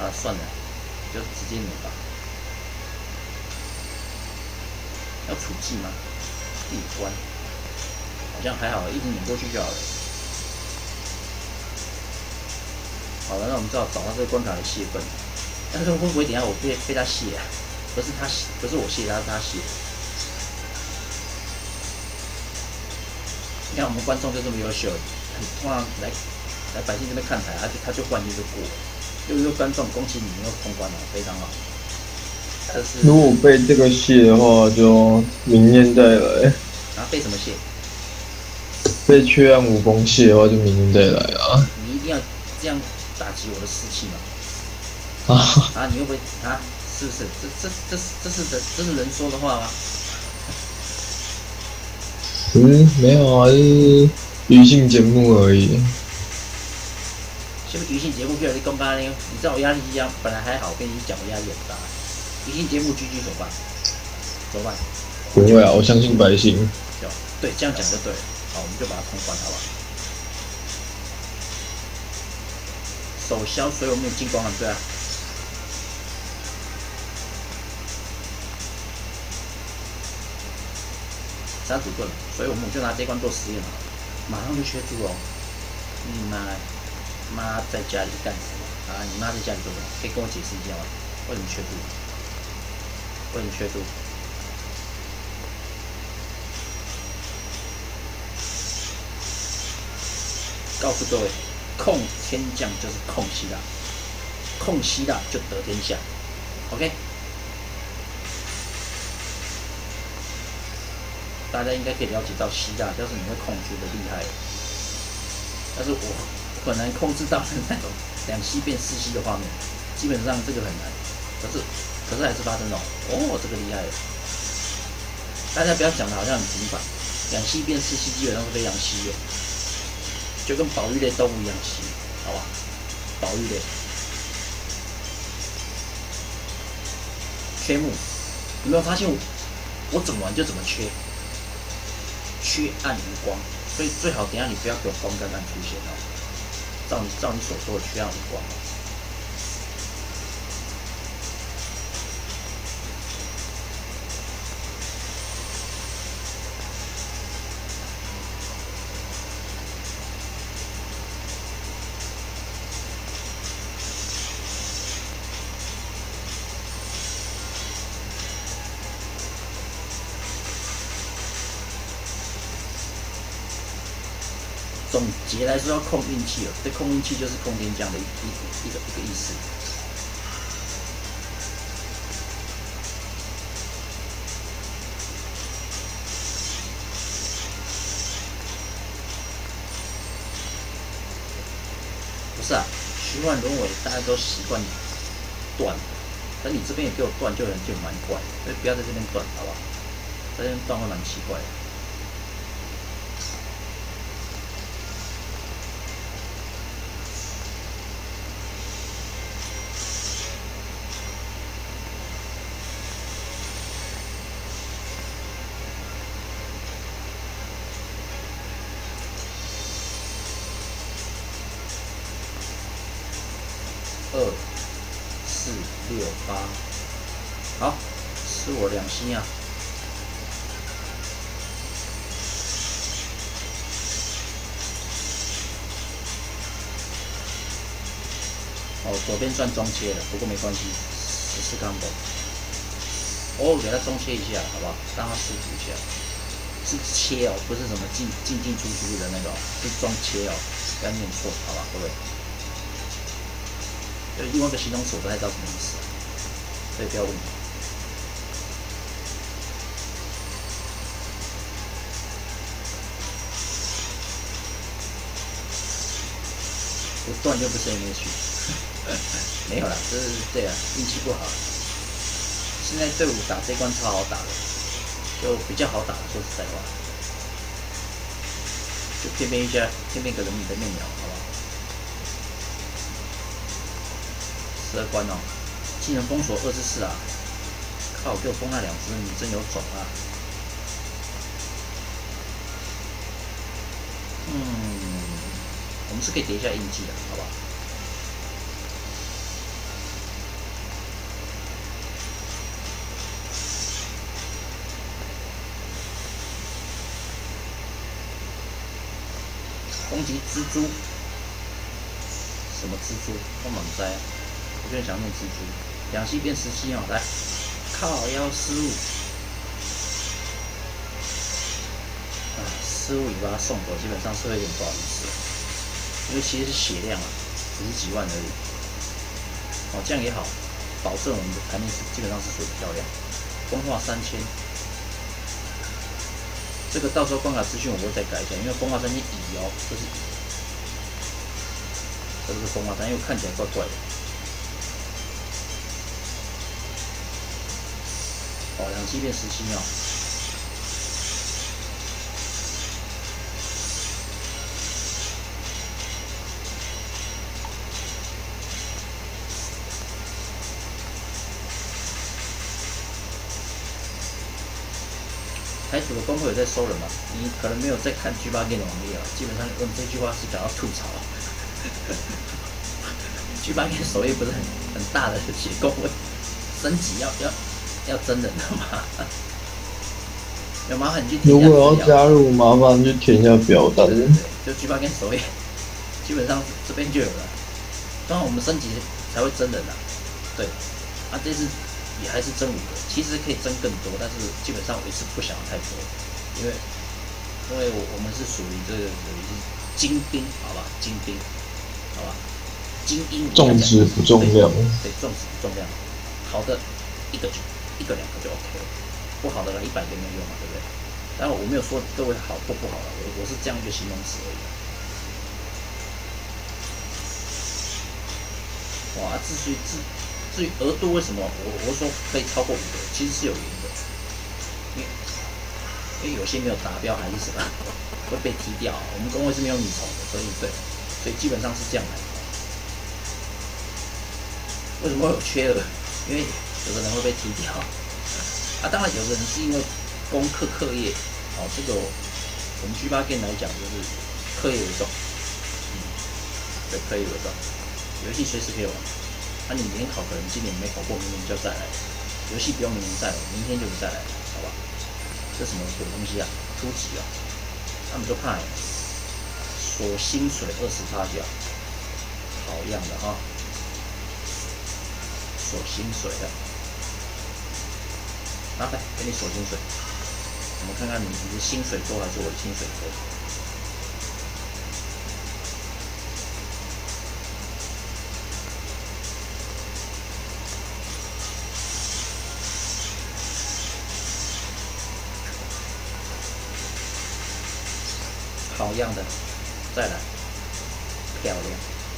啊，算了，就直接撵吧。要处技吗？地关好像还好，一直撵过去就好了。好了，那我们只好找到这个关卡的泄愤。但是会不会等一下我被他泄啊？不是他，不是我泄他，是他泄。你看我们观众就这么优秀，通常来百姓这边看台，他就冠军就过了。6位观众，恭喜你们又通关了，非常好。这是如果被这个卸的话，就明年再来； 啊，被什么卸？ 被缺暗武功卸的话，就明年再来啊！ 你一定要这样打击我的士气嘛？ 啊， 啊，你会不会啊？是不是？这是人说的话吗？ 没有啊，就是娱性节目而已。 是不是娱性节目越来越公开呢？你知道我压力一样，本来还好，跟你讲我压力很大。娱性节目居怎么办？怎么办？ 不会啊，我相信百姓。 对，这样讲就对了。好，我们就把它通关，好不好？手消所有木进光了，对啊。3组盾，所以我们就拿这关做实验了，马上就缺猪哦！你妈在家里干什么啊？你妈在家里做什么？可以跟我解释一下吗？为什么缺猪？为什么缺猪？告诉各位，控天将就是控希腊，控希腊就得天下。OK， 大家应该可以了解到希腊，要是你会控制的厉害，但是我很难控制到那种2西变4西的画面，基本上这个很难。可是还是发生了哦，这个厉害了。大家不要讲的好像很平凡，2西变4西基本上是非常稀有，就跟保育类动物一样稀，好吧？保育类缺木，有没有发现我怎么玩就怎么缺？缺暗无光，所以最好等一下你不要给我光干暗出现哦。照你所说的缺暗无光。总结来说要控运气哦，这控运气就是控天将的一个意思。不是啊，循环轮回大家都习惯断，但你这边也给我断，就蛮怪的，所以不要在这边断，好不好？在这边断会蛮奇怪的。2、4、6、8，好，是我2星啊。哦，左边算中切了，不过没关系，14 combo。偶尔给他中切一下，好不好？让他舒服一下。是切哦，不是什么进出的那个，是中切哦，不要念错，好吧，各位。就另外一个形容词我不太知道什么意思，所以不要问我。不断就不是 MH， 没有啦，这是对啊，运气不好。现在队伍打这关超好打的，就比较好打。说实在话，就偏偏一个人你的命鸟，好不好？12关哦，技能封锁24啊！靠，给我封那2只，你真有种啊！我们是可以叠一下印记的，好不好？ 攻击蜘蛛，什么蜘蛛？我满知，我就很想念蜘蛛。2系变17哦，来，靠腰失误，失误你把它送走，基本上是会有点不好意思，因为其实是血量啊，只是几万而已。哦，这样也好，保证我们的台面是基本上是属于漂亮。风化3000，这个到时候关卡资讯我会再改一下，因为风化3000乙哦，这是乙，这不是风化3，因为看起来怪怪的。哦，2系变17哦。台主的工会有在收人嘛？你可能没有在看 G8 Game 的网页啊，基本上问这句话是想要吐槽。G8 Game 首页不是很大的写工会，升级要真人的嘛？有麻烦你去填一下资料。 如果要加入，麻烦去填一下表单。 对对对，就 G8 Game 首页，基本上这边就有了。当然我们升级才会真人啊，对，啊这次也还是增5个，其实可以增更多，但是基本上我一次不想要太多，因为我们是属于这个属于是精兵，好吧，精兵，好吧，精英。 重质不重量。 对，重质不重量，好的一个2个就 OK 了，不好的来100个没有用嘛，对不对？当然我没有说各位好或不好了，我是这样一个形容词而已。哇，至于额度为什么我说可以超过5个，其实是有原因的，因为有些没有达标还是什么会被踢掉，我们工会是没有米虫的，所以基本上是这样来的。为什么会有缺额？因为有的人会被踢掉啊，当然有的人是因为功课课业，哦，这个我们 G8 Game 来讲就是课业为重，对，课业为重，游戏随时可以玩。那你联考可能今年没考过，明年就要再来。游戏不用明年再来，明天就不再来了，好吧？这什么鬼东西啊？初级啊！他们就怕锁薪水20%角，好样的哈！锁薪水的，来给你锁薪水。我们看看你的薪水多还是我的薪水多？好样的，再来，漂亮，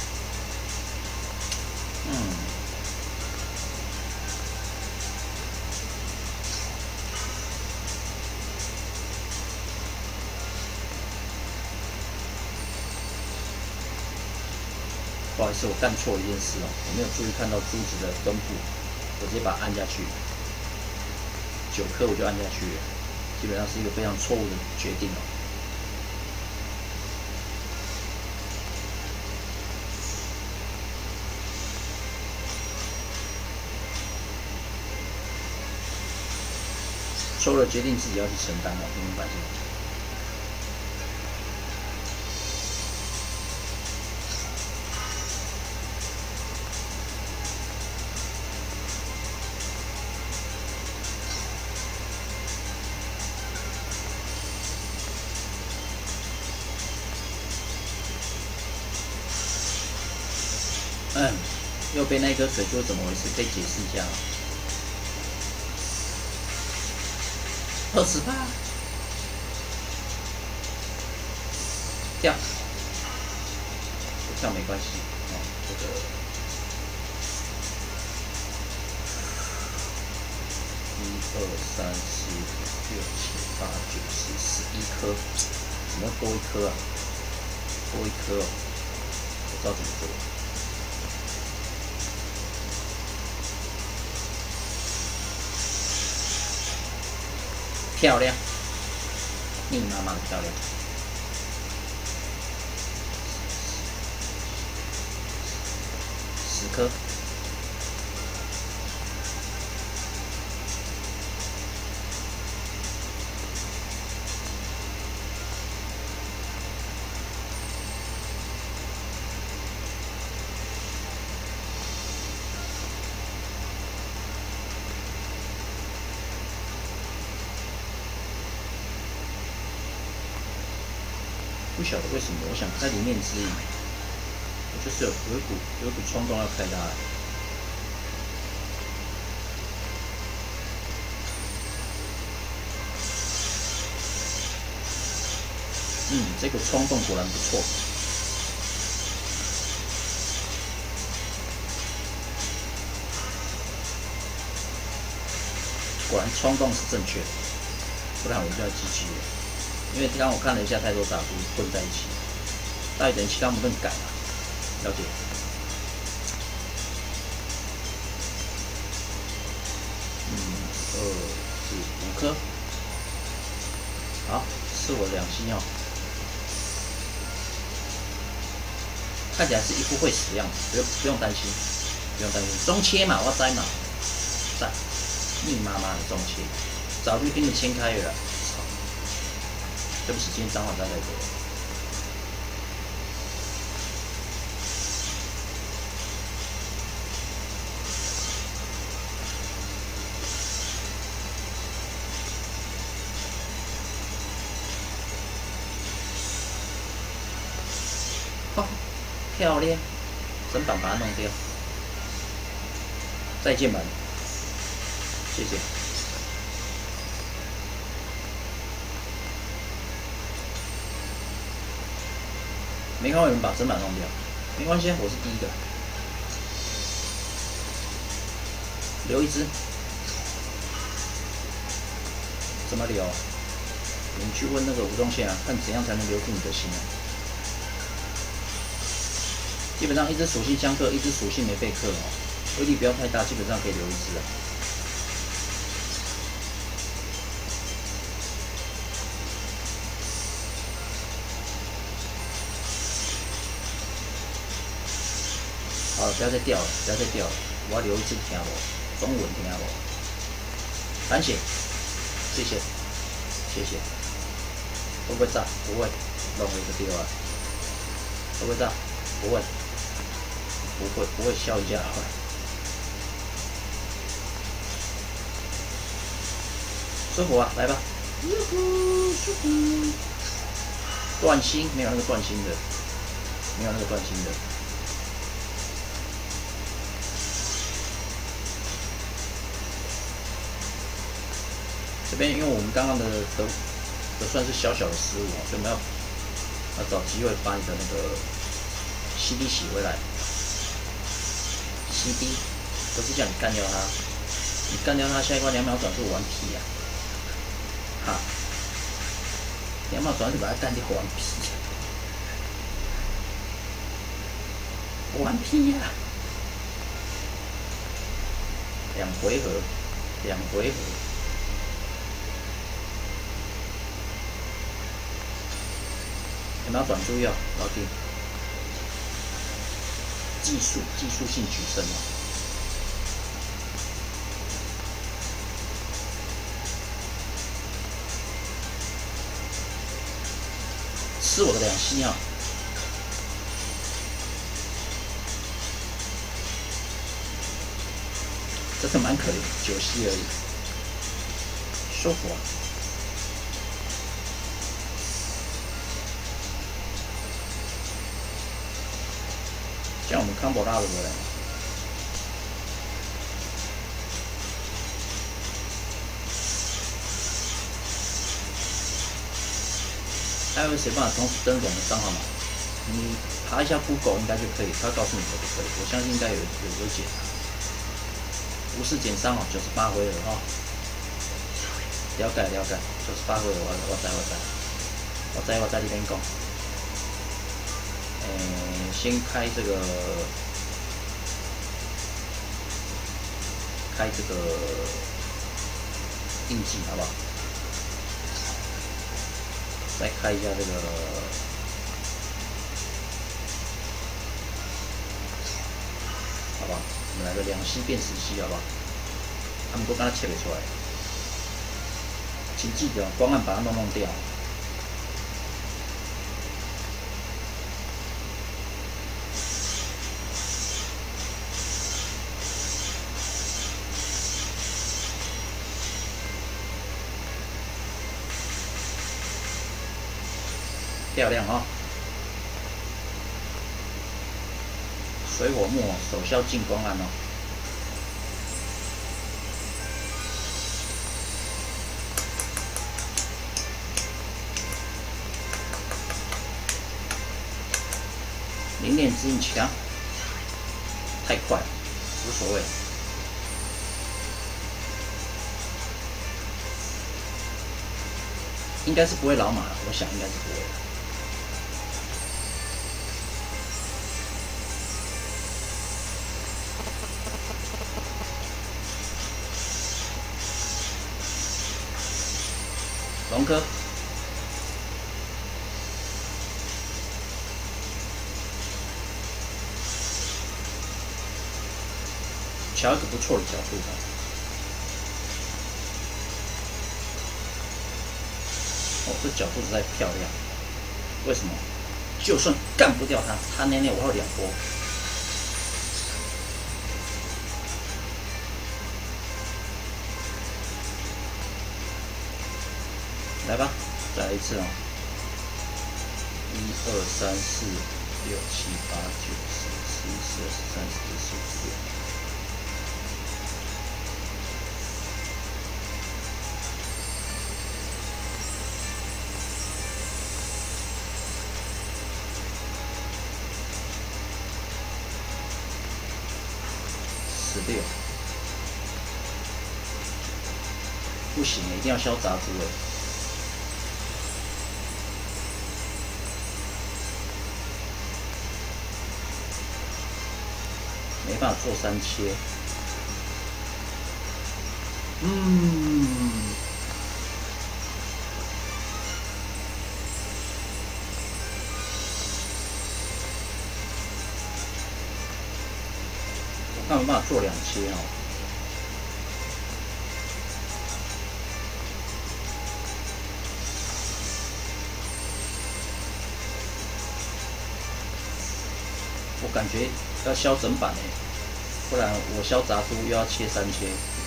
不好意思，我干错一件事哦，我没有注意看到珠子的分布，我直接把它按下去，9颗我就按下去了，基本上是一个非常错误的决定哦。错了决定自己要去承担哦，明白吗？又被那颗水珠怎么回事？可以解释一下吗？28，跳，不跳没关系哦。这个1、2、3、4、5、6、7、8、9、10、11颗，怎么多1颗啊？多1颗哦，不知道怎么做。漂亮，密密麻麻的漂亮。10颗。 不晓得为什么，我想开里面之影，我就是有一股冲动要开它。这个冲动果然不错。果然冲动是正确的，不然我就要GG了。因为刚刚我看了一下，太多杂图混在一起，大一点其他我们更改了，了解。2、4、5颗，好，是我2星哦。看起来是一副会死样子，不用担心，不用担心。中切嘛，我知嘛，在密麻麻的中切，早就给你切开了。操！对不起，今天脏话加太多了。哦，漂亮，整板把它弄掉。再见门，谢谢。没看到有人把整板弄掉，没关系，我是第一个。留一只，怎么留？你去问那个吴宗宪啊，看怎样才能留住你的心啊。基本上一只属性相克，一只属性没被克哦，威力不要太大，基本上可以留一只啊。好了，不要再掉了，不要再掉了，我要留一只听无，中文听无。反血，谢谢，谢谢。会不会炸？不会，弄了就丢了。会不会炸？不会。不会笑一下，舒服啊，来吧。舒服。断心，没有那个断心的，没有那个断心的。这边因为我们刚刚的算是小小的失误啊，所以我们要找机会把你的那个 CD 洗回来。CD 不是叫你干掉它，你干掉它，下一关2秒转速玩屁呀！哈，2秒转速把它干掉玩屁，玩屁呀！2回合，2回合。2秒转速要老弟。技术性取胜啊！吃我的2星啊！真的蛮可怜，9星而已，舒服啊！像我们康博拉的回来，还有谁办法同时登2个账号码？你爬一下 Google 应该就可以，他告诉你可不可以？我相信应该有解。无视减伤哦，98回了哈。了解，98回了，我在这边讲。先开这个印记好不好？再开一下这个，好不好？我们来个2星变10星好不好？他们都刚才切不出来，请记得光按把它弄掉。 漂亮哦。水火木哦，手消进攻案哦。灵念之印强，太快了，无所谓。应该是不会老马了，我想应该是不会。龙哥，瞧一个不错的角度吧。哦，这角度实在漂亮。为什么？就算干不掉他，他那我要2波。来吧，再来一次哦。1、2、3、4、6、7、8、9、10、11、12、13、14、15、16。16，不行，一定要消杂猪哎！没办法做3切，我看没办法做2切哦。我感觉要削整板哎，不然我削杂猪又要切3切。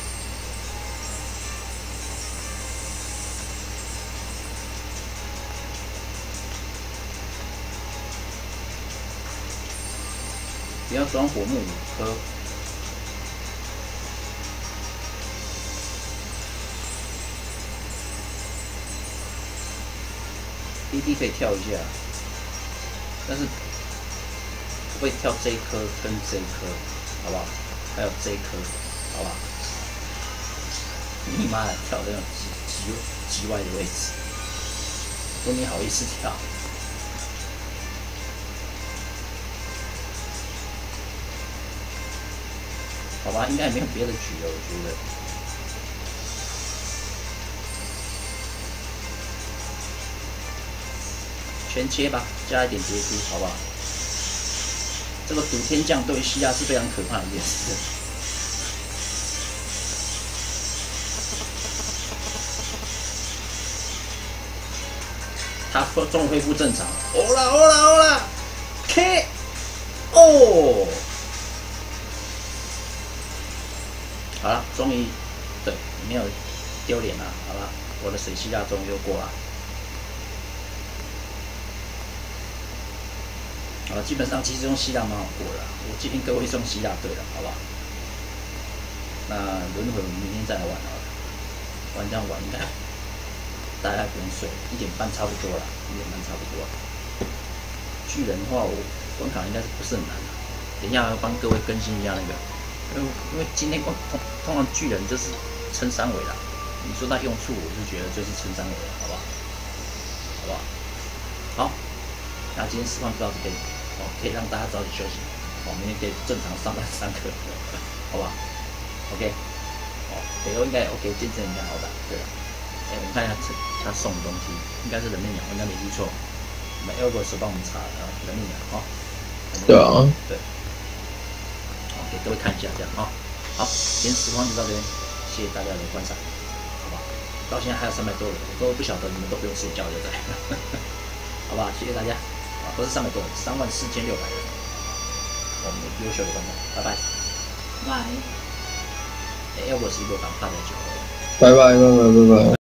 不要装火木5颗。DD 可以跳一下，但是会跳这一颗跟这一颗，好不好？还有这一颗，好不好？你妈的，跳这种极歪的位置，说你好意思跳？好吧，应该也没有别的局了，我觉得。全切吧，加一点叠珠，好不好？这个赌天将对西亚是非常可怕的一件事。他终于恢复正常了，欧啦 ，K， 哦，好了，终于，对，没有丢脸了，好了，我的水西亚终于又过了。好了，基本上其实用希腊蛮好过的啦，我建议各位用希腊队了，好不好？那轮回我们明天再来玩好了，不然这样玩应该大家不用睡，1点半差不多了，1点半差不多了。巨人的话，我关卡应该是不是很难的，等一下要帮各位更新一下那个，因为今天通常巨人就是撑3尾啦，你说它用处，我是觉得就是撑3尾了，好不好？好不好？好，那今天实况就到这边。哦，可以让大家早点休息，明天可以正常上班上课，好不好 ？OK， 北欧应该也 OK， 精神应该好打。对了，我们看一下他送的东西，应该是人面鸟，应该没记错。我们 Elvis 帮我们查人面鸟哈。 对啊。 对。好，给各位看一下这样啊。好，今天实况就到这边，谢谢大家的观赏，好不好？到现在还有300多人，各位不晓得你们都不用睡觉，对不对？好不好？谢谢大家。不是300多人，34600人，我们优秀的观众，拜拜。 拜。 要我是一个反派的酒。 拜拜。